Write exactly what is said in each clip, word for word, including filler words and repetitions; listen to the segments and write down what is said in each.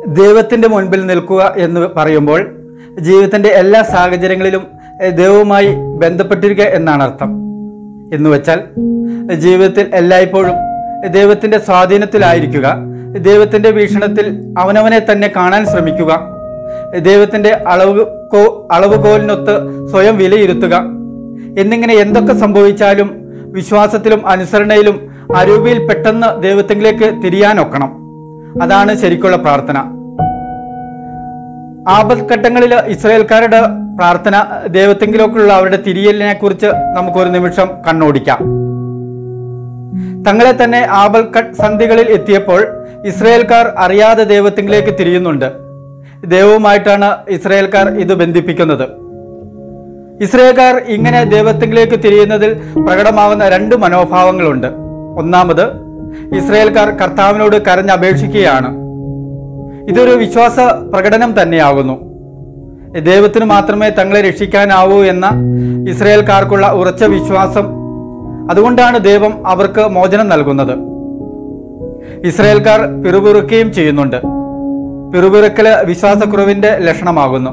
ദൈവത്തിൻ്റെ മുൻപിൽ നിൽക്കുക എന്ന് പറയുമ്പോൾ ജീവിതത്തിൻ്റെ എല്ലാ സാഹചര്യങ്ങളിലും ദൈവവുമായി ബന്ധപ്പെട്ടിരിക്കുക എന്നാണ് അർത്ഥം. എന്ന് വെച്ചാൽ ജീവിതത്തിൽ എല്ലായ്പ്പോഴും ദൈവത്തിൻ്റെ സ്വാധീനത്തിലായിരിക്കുക, ദൈവത്തിൻ്റെ വീക്ഷണത്തിൽ അവനവനെ തന്നെ കാണാൻ ശ്രമിക്കുക, ദൈവത്തിൻ്റെ അളവ് കോ അളവുകോലിനൊത്ത് സ്വയം വിലയിരുത്തുക എന്നിങ്ങനെ എന്തൊക്കെ സംഭവിച്ചാലും വിശ്വാസത്തിലും അനുസരണയിലും അരൂപിയിൽ പെട്ടെന്ന് ദൈവത്തിലേക്ക് തിരിയാനൊക്കണം. അതാണ് ശരിക്കുള്ള പ്രാർത്ഥന. ആപത്ഘട്ടങ്ങളിൽ ഇസ്രായേൽക്കാരുടെ പ്രാർത്ഥന ദൈവത്തെങ്കിലേക്കുള്ള അവരുടെ തിരിയലിനെ കുറിച്ച് നമുക്കൊരു നിമിഷം കണ്ണോടിക്കാം. തങ്ങളെ തന്നെ ആപത്ഘട്ട സന്ധികളിൽ എത്തിയപ്പോൾ ഇസ്രായേൽക്കാർ അറിയാതെ ദൈവത്തെങ്കിലേക്ക് തിരിയുന്നുണ്ട്. ദൈവവുമായിട്ടാണ് ഇസ്രായേൽക്കാർ ഇത് ബന്ധിപ്പിക്കുന്നത്. ഇസ്രായേൽക്കാർ ഇങ്ങനെ ദൈവത്തെങ്കിലേക്ക് തിരിയുന്നതിൽ പ്രകടമാകുന്ന രണ്ട് മനോഭാവങ്ങളുണ്ട്. ഒന്നാമത്, ഇസ്രായേൽക്കാർ കർത്താവിനോട് കരഞ്ഞപേക്ഷിക്കുകയാണ്. ഇതൊരു വിശ്വാസ പ്രകടനം തന്നെയാകുന്നു. ദൈവത്തിന് മാത്രമേ തങ്ങളെ രക്ഷിക്കാനാവൂ എന്ന ഇസ്രായേൽക്കാർക്കുള്ള ഉറച്ച വിശ്വാസം. അതുകൊണ്ടാണ് ദൈവം അവർക്ക് മോചനം നൽകുന്നത്. ഇസ്രായേൽക്കാർ പിറുപിറുക്കുകയും ചെയ്യുന്നുണ്ട്. പിറുപിറുക്കല് വിശ്വാസക്കുറവിന്റെ ലക്ഷണമാകുന്നു.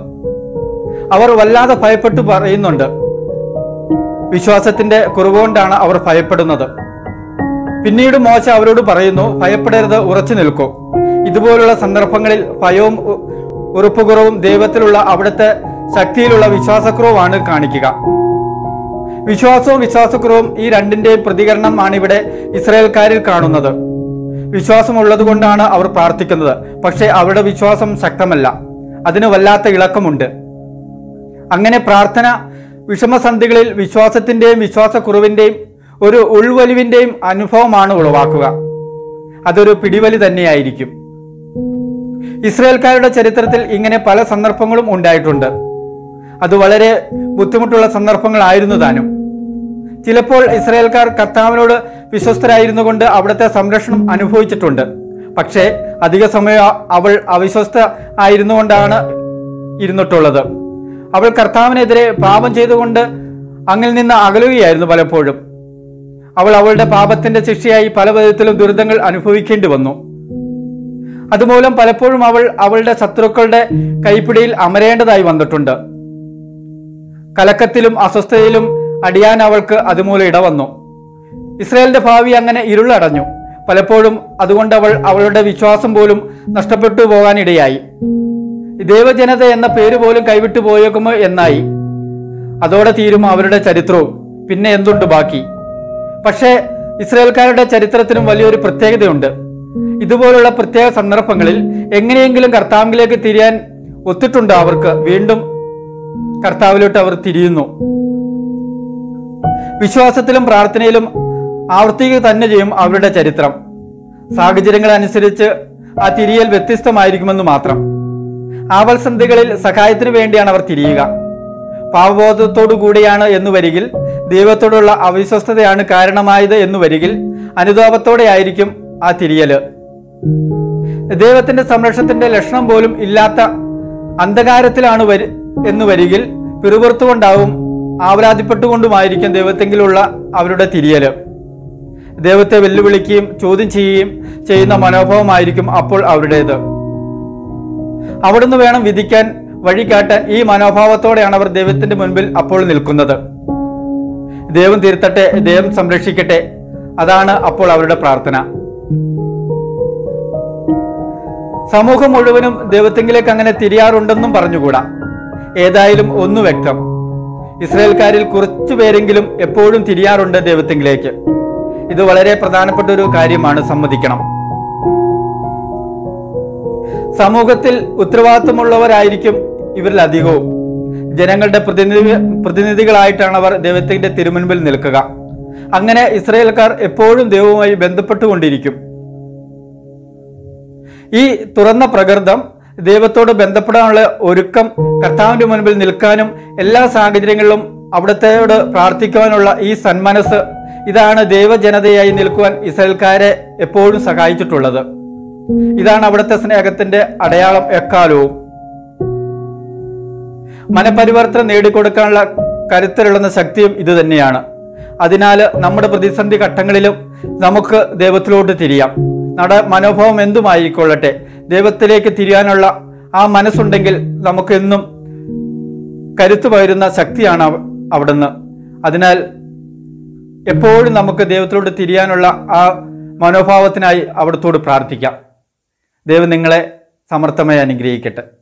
അവർ വല്ലാതെ ഭയപ്പെട്ടു പറയുന്നുണ്ട്. വിശ്വാസത്തിന്റെ കുറവുകൊണ്ടാണ് അവർ ഭയപ്പെടുന്നത്. പിന്നീട് മോശ അവരോട് പറയുന്നു, ഭയപ്പെടരുത്, ഉറച്ചു നിൽക്കൂ. ഇതുപോലുള്ള സന്ദർഭങ്ങളിൽ ഭയവും ഉറപ്പുകുറവും ദൈവത്തിലുള്ള അവിടുത്തെ ശക്തിയിലുള്ള വിശ്വാസക്കുറവാണ് കാണിക്കുക. വിശ്വാസവും വിശ്വാസക്കുറവും ഈ രണ്ടിന്റെയും പ്രതികരണമാണ് ഇവിടെ ഇസ്രായേൽക്കാരിൽ കാണുന്നത്. വിശ്വാസമുള്ളത് കൊണ്ടാണ് അവർ പ്രാർത്ഥിക്കുന്നത്. പക്ഷേ അവരുടെ വിശ്വാസം ശക്തമല്ല, അതിന് വല്ലാത്ത ഇളക്കമുണ്ട്. അങ്ങനെ പ്രാർത്ഥന വിഷമസന്ധികളിൽ വിശ്വാസത്തിന്റെയും വിശ്വാസക്കുറവിന്റെയും ഒരു ഉൾവലിവിന്റെയും അനുഭവമാണ് ഉളവാക്കുക. അതൊരു പിടിവലി തന്നെയായിരിക്കും. ഇസ്രായേൽക്കാരുടെ ചരിത്രത്തിൽ ഇങ്ങനെ പല സന്ദർഭങ്ങളും ഉണ്ടായിട്ടുണ്ട്. അത് വളരെ ബുദ്ധിമുട്ടുള്ള സന്ദർഭങ്ങളായിരുന്നു താനും. ചിലപ്പോൾ ഇസ്രായേൽക്കാർ കർത്താവിനോട് വിശ്വസ്തരായിരുന്നു കൊണ്ട് അവിടുത്തെ സംരക്ഷണം അനുഭവിച്ചിട്ടുണ്ട്. പക്ഷേ അധിക സമയം അവൾ അവിശ്വസ്ത ആയിരുന്നു കൊണ്ടാണ് ഇരുന്നിട്ടുള്ളത്. അവൾ കർത്താവിനെതിരെ പാപം ചെയ്തുകൊണ്ട് അങ്ങിൽ നിന്ന് അകലുകയായിരുന്നു. പലപ്പോഴും അവൾ അവളുടെ പാപത്തിന്റെ ശിക്ഷയായി പല വിധത്തിലും ദുരിതങ്ങൾ അനുഭവിക്കേണ്ടി വന്നു. അതുമൂലം പലപ്പോഴും അവൾ അവളുടെ ശത്രുക്കളുടെ കൈപ്പിടിയിൽ അമരേണ്ടതായി വന്നിട്ടുണ്ട്. കലക്കത്തിലും അസ്വസ്ഥതയിലും അടിയാൻ അവൾക്ക് അതുമൂലം ഇടവന്നു. ഇസ്രായേലിന്റെ ഭാവി അങ്ങനെ ഇരുളടഞ്ഞു. പലപ്പോഴും അതുകൊണ്ട് അവൾ അവളുടെ വിശ്വാസം പോലും നഷ്ടപ്പെട്ടു പോകാൻ ഇടയായി. ദൈവജനത എന്ന പേര് പോലും കൈവിട്ടു പോയേക്കുമോ എന്നായി. അതോടെ തീരും അവരുടെ ചരിത്രവും. പിന്നെ എന്തുണ്ട് ബാക്കി? പക്ഷേ ഇസ്രായേൽക്കാരുടെ ചരിത്രത്തിനും വലിയൊരു പ്രത്യേകതയുണ്ട്. ഇതുപോലുള്ള പ്രത്യേക സന്ദർഭങ്ങളിൽ എങ്ങനെയെങ്കിലും കർത്താവിലേക്ക് തിരിയാൻ ഒത്തിട്ടുണ്ട് അവർക്ക്. വീണ്ടും കർത്താവിലോട്ട് അവർ തിരിയുന്നു. വിശ്വാസത്തിലും പ്രാർത്ഥനയിലും ആവർത്തിക്കുക തന്നെ ചെയ്യും അവരുടെ ചരിത്രം. സാഹചര്യങ്ങൾ അനുസരിച്ച് ആ തിരിയൽ വ്യത്യസ്തമായിരിക്കുമെന്ന് മാത്രം. ആവൽസന്ധികളിൽ സഹായത്തിന് വേണ്ടിയാണ് അവർ തിരിയുക. പാപബോധത്തോടു കൂടിയാണ് എന്ന് വരികിൽ, ദൈവത്തോടുള്ള അവിശ്വസ്തതയാണ് കാരണമായത് എന്ന് വരികിൽ, അനുതാപത്തോടെ ആയിരിക്കും ആ തിരിയല്. ദൈവത്തിന്റെ സംരക്ഷണത്തിന്റെ ലക്ഷണം പോലും ഇല്ലാത്ത അന്ധകാരത്തിലാണ് വരി എന്ന് വരികിൽ പിറുപിറുത്തുകൊണ്ടാവും ആവലാതിപ്പെട്ടുകൊണ്ടുമായിരിക്കും ദൈവത്തെങ്കിലുള്ള അവരുടെ തിരിയല്. ദൈവത്തെ വെല്ലുവിളിക്കുകയും ചോദ്യം ചെയ്യുകയും ചെയ്യുന്ന മനോഭാവമായിരിക്കും അപ്പോൾ അവരുടേത്. അവിടുന്ന് വേണം വിധിക്കാൻ, വഴി കാട്ടാൻ. ഈ മനോഭാവത്തോടെയാണ് അവർ ദൈവത്തിന്റെ മുൻപിൽ അപ്പോൾ നിൽക്കുന്നത്. ദൈവം തിരുത്തട്ടെ, ദൈവം സംരക്ഷിക്കട്ടെ, അതാണ് അപ്പോൾ അവരുടെ പ്രാർത്ഥന. സമൂഹം മുഴുവനും ദൈവത്തെങ്കിലേക്ക് അങ്ങനെ തിരിയാറുണ്ടെന്നും പറഞ്ഞുകൂടാ. ഏതായാലും ഒന്ന് വ്യക്തം, ഇസ്രായേൽക്കാരിൽ കുറച്ചു പേരെങ്കിലും എപ്പോഴും തിരിയാറുണ്ട് ദൈവത്തെങ്കിലേക്ക്. ഇത് വളരെ പ്രധാനപ്പെട്ട ഒരു കാര്യമാണ്, സമ്മതിക്കണം. സമൂഹത്തിൽ ഉത്തരവാദിത്വമുള്ളവരായിരിക്കും ഇവരിൽ അധികവും. ജനങ്ങളുടെ പ്രതിനിധി പ്രതിനിധികളായിട്ടാണ് അവർ ദൈവത്തിന്റെ തിരുമുൻപിൽ നിൽക്കുക. അങ്ങനെ ഇസ്രായേൽക്കാർ എപ്പോഴും ദൈവവുമായി ബന്ധപ്പെട്ടുകൊണ്ടിരിക്കും. ഈ തുറന്ന പ്രകൃതം, ദൈവത്തോട് ബന്ധപ്പെടാനുള്ള ഒരുക്കം, കർത്താവിന്റെ മുൻപിൽ നിൽക്കാനും എല്ലാ സാഹചര്യങ്ങളിലും അവിടത്തോട് പ്രാർത്ഥിക്കുവാനുള്ള ഈ സന്മനസ്, ഇതാണ് ദൈവജനതയായി നിൽക്കുവാൻ ഇസ്രായേൽക്കാരെ എപ്പോഴും സഹായിച്ചിട്ടുള്ളത്. ഇതാണ് അവിടുത്തെ സ്നേഹത്തിന്റെ അടയാളം എക്കാലവും. മനപരിവർത്തനം നേടിക്കൊടുക്കാനുള്ള കരുത്തരുള്ള ശക്തിയും ഇത് തന്നെയാണ്. അതിനാൽ നമ്മുടെ പ്രതിസന്ധി ഘട്ടങ്ങളിലും നമുക്ക് ദൈവത്തിലോട്ട് തിരിയാം. നമ്മുടെ മനോഭാവം എന്തുമായിക്കൊള്ളട്ടെ, ദൈവത്തിലേക്ക് തിരിയാനുള്ള ആ മനസ്സുണ്ടെങ്കിൽ നമുക്കെന്നും കരുത്തു പകരുന്ന ശക്തിയാണ് അവിടുന്ന്. അതിനാൽ എപ്പോഴും നമുക്ക് ദൈവത്തിലോട്ട് തിരിയാനുള്ള ആ മനോഭാവത്തിനായി അവിടുത്തോട് പ്രാർത്ഥിക്കാം. ദൈവം നിങ്ങളെ സമർത്ഥമായി അനുഗ്രഹിക്കട്ടെ.